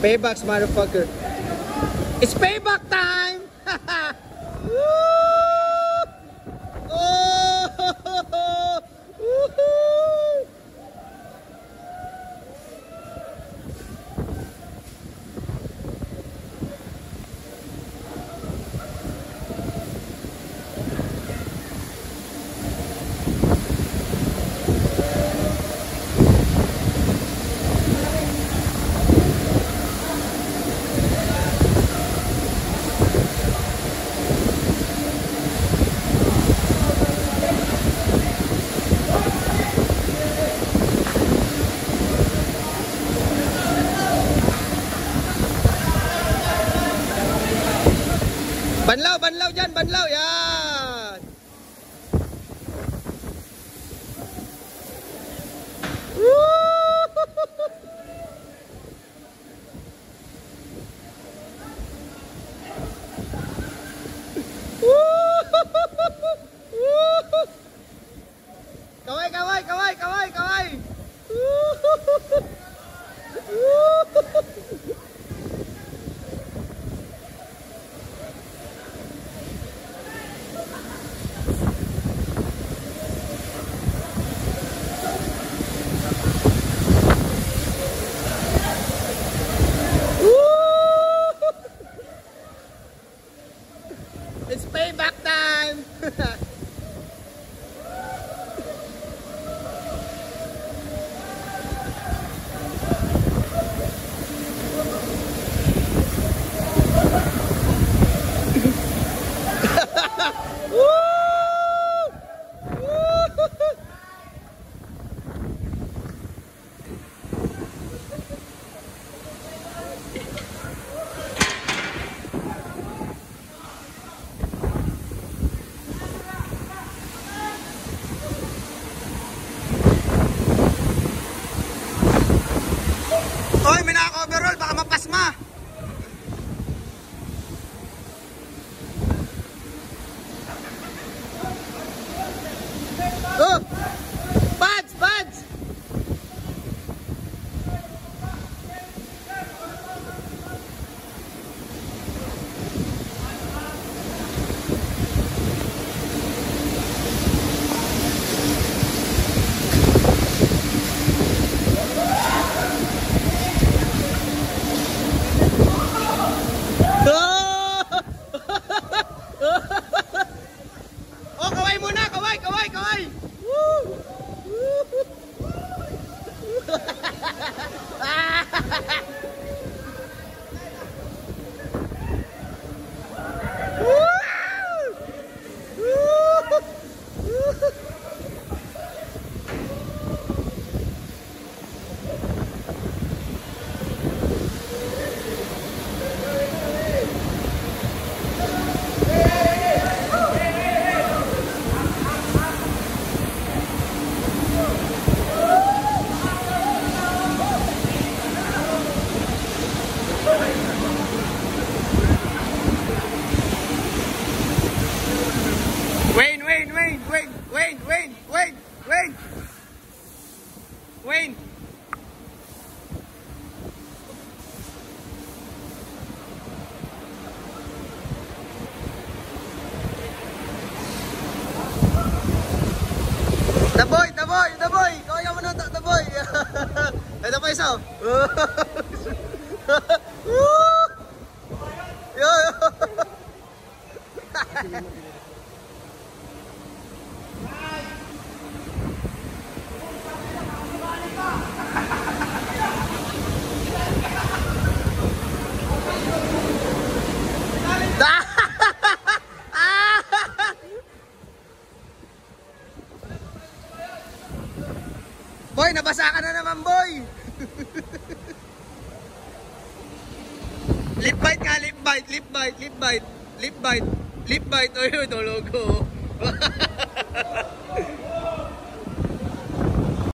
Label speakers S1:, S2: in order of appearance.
S1: Paybacks, motherfucker. It's payback time! Woo! Oh! Woohoo! Banlaw, banlaw dyan, banlaw, yan. Kaway, kaway, kaway, kaway, kaway. It's payback time! Hoy, may naka-overall, baka mapasma. Oh! Pads, pads! Oh, kaway muna, kaway, kaway, kaway. Woo! Wayne, Wayne, Wayne, Wayne, Wayne, Wayne, Wayne, Wayne, Wayne. The boy, the boy, the boy. Kaya mo na the boy. Ito pa isa. Yo, yo. Boy, nabasa ka na naman, boy. Lip bite nga, lip bite, lip bite, lip bite, lip bite, lip bite. Oy, tulog ko.